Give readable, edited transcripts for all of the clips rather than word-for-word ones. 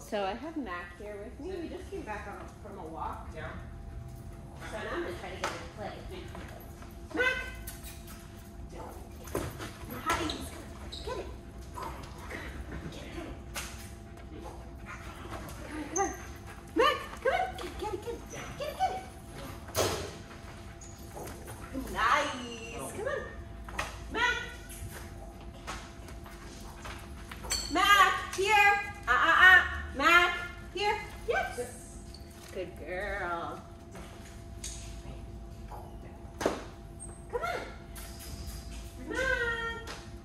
So I have Mac here with me. We just came back from a walk. Yeah. So now I'm going to try to get her to play. Mac! Nice. Get it. Come on. Mac, come on. Get it. Nice. Come on. Mac. Mac, here. Mac, here. Yes. Good girl. Come on. Mac.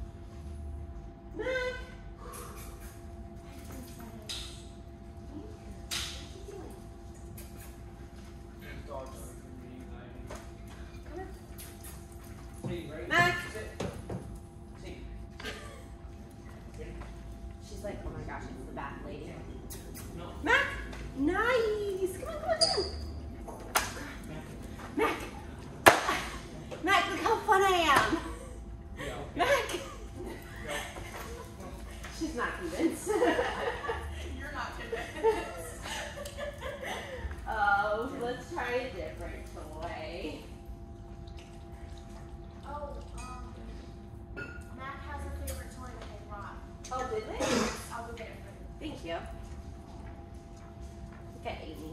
Mac. Mac. She's like, oh my gosh, it's the bath lady. No. Mac. Nice. Come on. Mac. Mac, look how fun I am. Yeah. Mac. She's not convinced. You're not convinced. Oh, let's try a different toy. Oh, Mac has a favorite toy that they brought. Oh, did they? I'll go get it for you. Thank you. Look at Amy.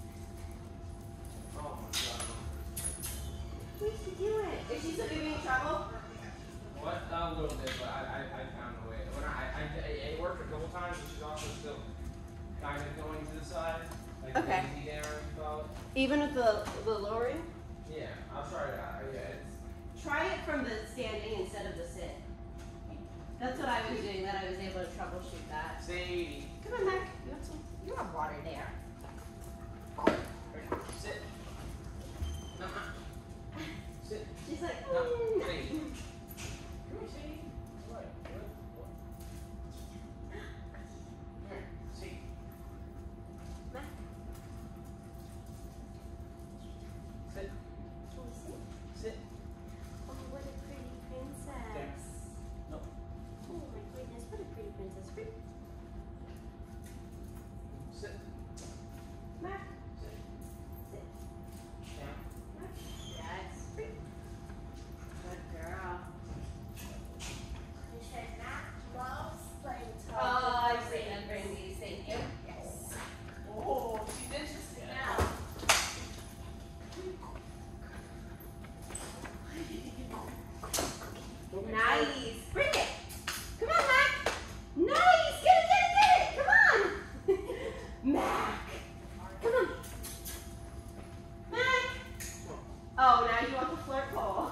Oh my god. What's she doing? Is she still giving you trouble? What? A little bit, but I found a way. When it worked a couple times, but she's also still kind of going to the side. Like Okay. lazy down, you call it. Even with the lowering? Yeah, I'll try it out. Yeah, Try it from the standing instead of the sit. That's what I was doing, that I was able to troubleshoot that. Sadie. Come on, Mac. You want some? You have water there. Sit. No. Sit. She's like, No. mm. Sadie. Come here, Sadie. What? Here, Sadie. Mac, Sit. can you see? Sit. Oh, what a pretty princess. There. No. Oh my goodness, what a pretty princess. Free. Sit. Mac, Sit. sit. Down. Mac. Yes. Free. Good girl. They said Mac loves playing toys. Oh, I see them bring these. Thank you. Yes. Oh, she's interested now. Nice. Bring it. Come on, Mac. Nice. Get it. Come on. Mac. Come on. Mac. Oh, now you want the flirt pole.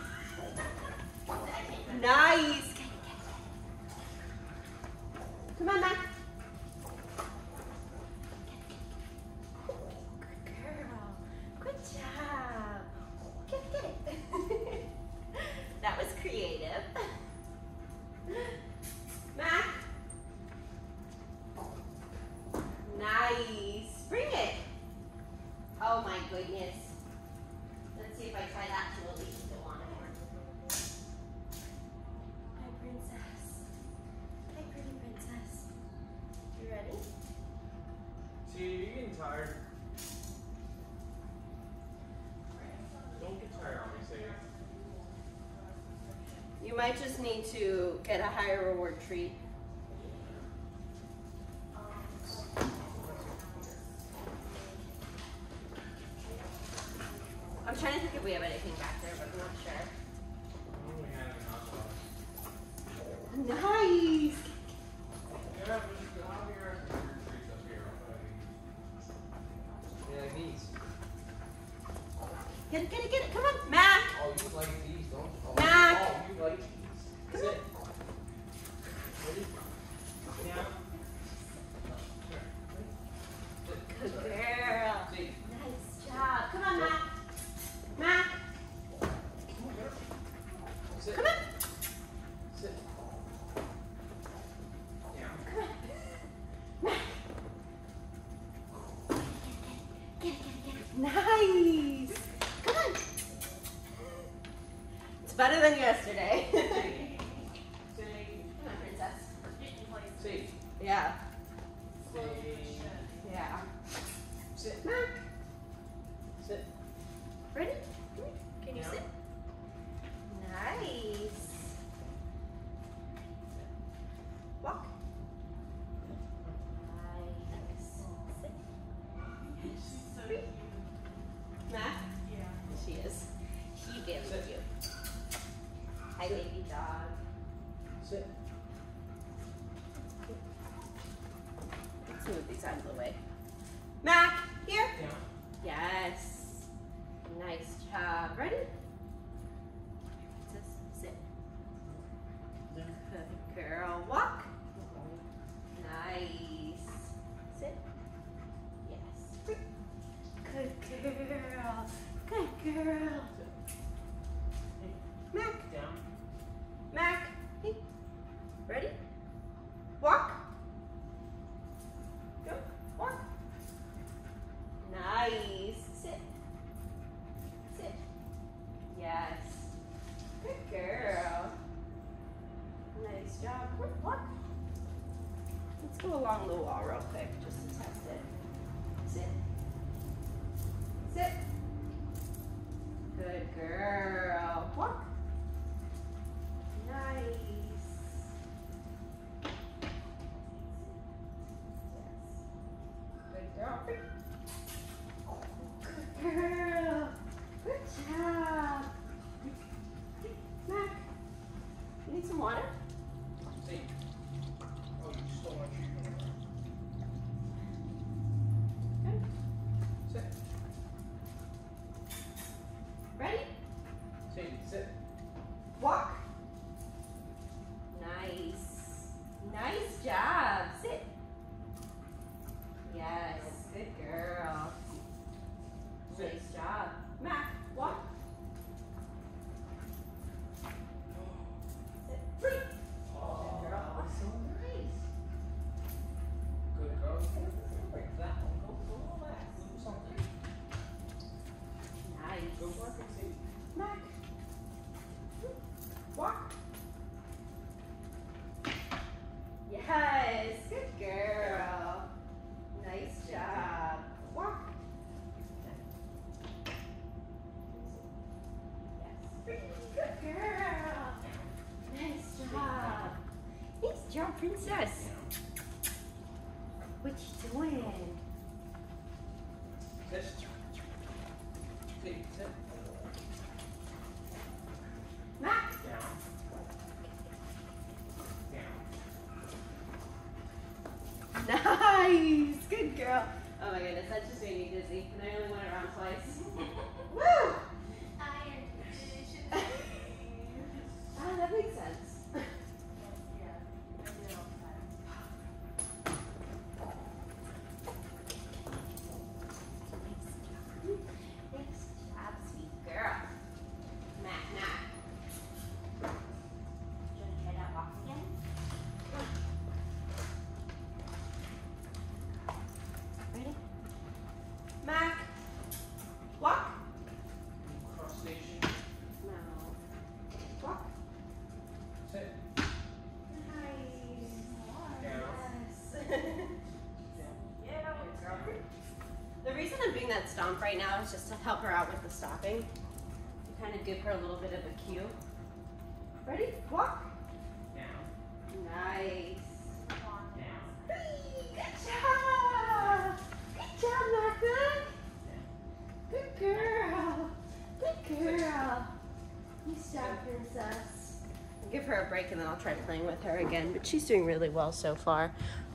Nice. Come on, Mac. Good girl. Good job. Get it. That was creative. Mac. Nice. Bring it. Oh my goodness. Let's see if I try that too. At least still on it. Hi, princess. Hi, pretty princess. You ready? See, you're getting tired. Don't get tired on me, Sadie. You might just need to get a higher reward treat. I'm trying to think if we have anything back there, but I'm not sure. We had an hot dog. Nice. Yeah, but I'll be right back. Treats up here. Yeah, like these. Get it. Come on, Mac. Oh, you like these, don't you? Oh, Mac. oh, you like these. Sit. Ready? Down. Good girl. Sit. Nice job. Come on, Mac. Mac. Sit. Come on. Sit. Down. Come on. Mac. Get it. Nice. Come on. It's better than yesterday. Sadie. Sadie. Come on, princess. Sadie. Yeah. close as it should. Yeah. Sit. Mac, Sit. ready? Can you Yeah. sit? Nice. Walk. Nice. Sit. She's so cute. Mac, Yeah. she is. She is Sit. cute. Hi, baby dog. Sit. Let's move these out of the way. Mac, here. Down. Yes. Nice job. Ready? Just sit. Good girl. Walk. Nice. Sit. Yes. Good girl. Good girl. Mac. Down. Mac. Hey. Ready? Walk. Go. Walk. Nice. Sit. Sit. Yes. Good girl. Nice job. Walk. Let's go along the wall real quick just to test it. Sit. Sit. Good girl. Walk. Nice. Yes. Good girl. Good girl. Good job. Mac, you need some water? Sit. Oh, you stole my treat. Good. Sit. Ready? Sit. Sit. Walk. Nice. Nice job. Sit. Yes. Good girl. Sit. Nice job. Mac, walk. Sit. Free. Oh, Good girl. that's so nice. Good girl. Break that one. Go relax. Do something. Nice. Go work and see. Mac. Walk. Yes. Good girl. Nice job. Walk. Yes. Good girl. Nice job. Nice job, princess. What you doing? Sit. Sit. Sit. Mac. Down. Down. Nice. Good girl. Oh my goodness, that just made me dizzy. And I only went around twice. Woo! Iron condition. Ah, that makes sense. Yeah. I do all the time. Nice job, sweet girl. Mac. Do you want to try that walk again? Ready? Mac. Walk. Cross station. No. Walk. Sit. Nice. Down. Yes. Yeah. The reason I'm doing that stomp right now is just to help her out with the stopping. To kind of give her a little bit of a cue. Ready? Walk. Down. Nice. Down. Good job. Good job, Macbeth. Good girl. Good girl. Nice job, princess. I'll give her a break and then I'll try playing with her again. But she's doing really well so far.